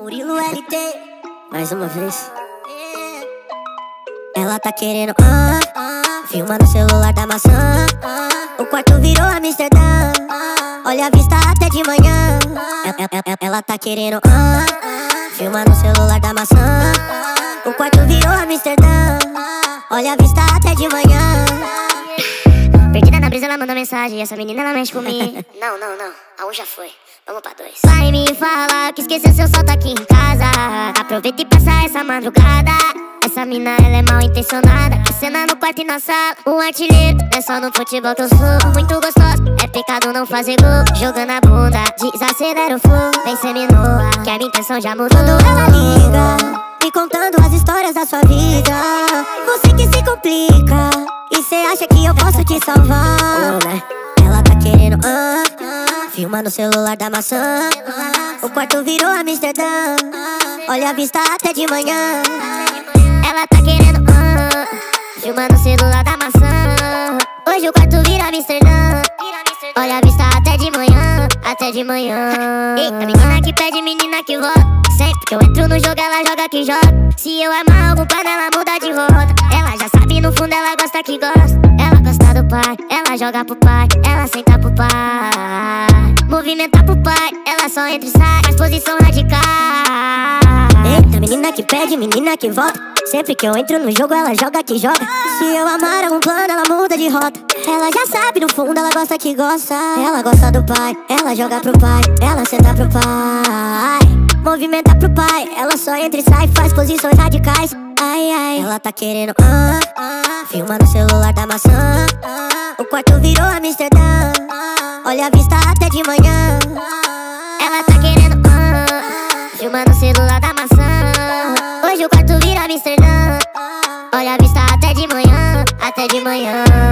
Murilo LT, mais uma vez. Ela tá querendo, filma no celular da maçã. O quarto virou Amsterdã. Olha a vista até de manhã. Ela tá querendo, filma no celular da maçã. O quarto virou Amsterdã. Olha a vista até de manhã. Perdida na brisa, ela manda mensagem. Essa menina, ela mexe comigo. Não, a um já foi. Vamos pra dois. Vai me falar que esqueceu seu salto aqui em casa. Aproveita e passa essa madrugada. Essa mina, ela é mal intencionada. A cena no quarto e na sala. O artilheiro, não é só no futebol que eu sou. Muito gostoso, é pecado não fazer gol. Jogando a bunda, desacelera o flow. Vem seminua, que a minha intenção já mudou. Quando ela liga, me contando as histórias da sua vida. Você que se complica e cê acha que eu posso te salvar. Ela tá querendo, filma no celular da maçã. O quarto virou Amsterdã. Olha a vista até de manhã. Ela tá querendo, filma no celular da maçã. Hoje o quarto vira Amsterdã. Olha a vista até de manhã, até de manhã. Eita, menina que pede, menina que volta. Sempre que eu entro no jogo, ela joga que joga. Se eu amar algum plano, ela muda de rota. Ela já sabe, no fundo, ela gosta que gosta. Ela gosta do pai, ela joga pro pai. Ela senta pro pai, movimenta pro pai. Ela só entra e sai, faz posição radical. Eita, menina que pede, menina que volta. Sempre que eu entro no jogo, ela joga que joga. Se eu amar algum plano, ela muda de rota. Ela já sabe, no fundo, ela gosta que gosta. Ela gosta do pai, ela joga pro pai. Ela senta pro pai, movimenta pro pai. Ela só entra e sai, faz posições radicais. Ai, ai, ela tá querendo, filma no celular da maçã. O quarto virou Amsterdã. Olha a vista até de manhã. Ela tá querendo, filma no celular da maçã. Hoje o quarto vira Amsterdã. Olha a vista até de manhã, até de manhã.